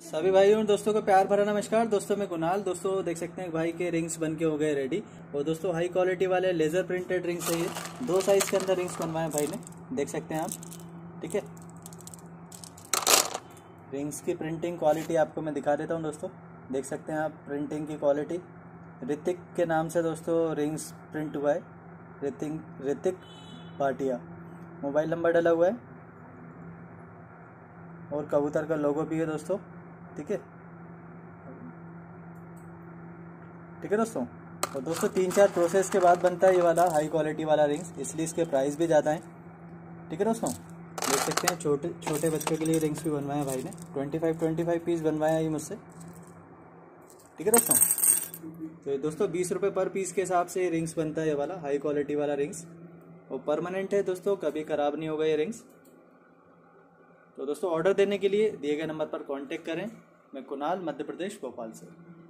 सभी भाइयों और दोस्तों को प्यार भरा नमस्कार। दोस्तों मैं कुणाल। दोस्तों देख सकते हैं भाई के रिंग्स बन के हो गए रेडी। और दोस्तों हाई क्वालिटी वाले लेजर प्रिंटेड रिंग्स है ये। दो साइज के अंदर रिंग्स बनवाए भाई ने, देख सकते हैं आप। ठीक है, रिंग्स की प्रिंटिंग क्वालिटी आपको मैं दिखा देता हूँ दोस्तों। देख सकते हैं आप प्रिंटिंग की क्वालिटी। ऋतिक के नाम से दोस्तों रिंग्स प्रिंट हुआ है। ऋतिक भाटिया। मोबाइल नंबर डला हुआ है और कबूतर का लोगो भी है दोस्तों। ठीक है, ठीक है दोस्तों। और दोस्तों 3-4 प्रोसेस के बाद बनता है ये वाला हाई क्वालिटी वाला रिंग्स, इसलिए इसके प्राइस भी ज़्यादा हैं। ठीक है दोस्तों, देख सकते हैं छोटे छोटे बच्चों के लिए रिंग्स भी बनवाए हैं भाई ने। 25 पीस बनवाया है ये मुझसे। ठीक है दोस्तों, तो दोस्तों 20 रुपये पर पीस के हिसाब से रिंग्स बनता है ये वाला हाई क्वालिटी वाला रिंग्स। और परमानेंट है दोस्तों, कभी ख़राब नहीं होगा ये रिंग्स। तो दोस्तों ऑर्डर देने के लिए दिए गए नंबर पर कांटेक्ट करें। मैं कुणाल, मध्य प्रदेश, भोपाल से।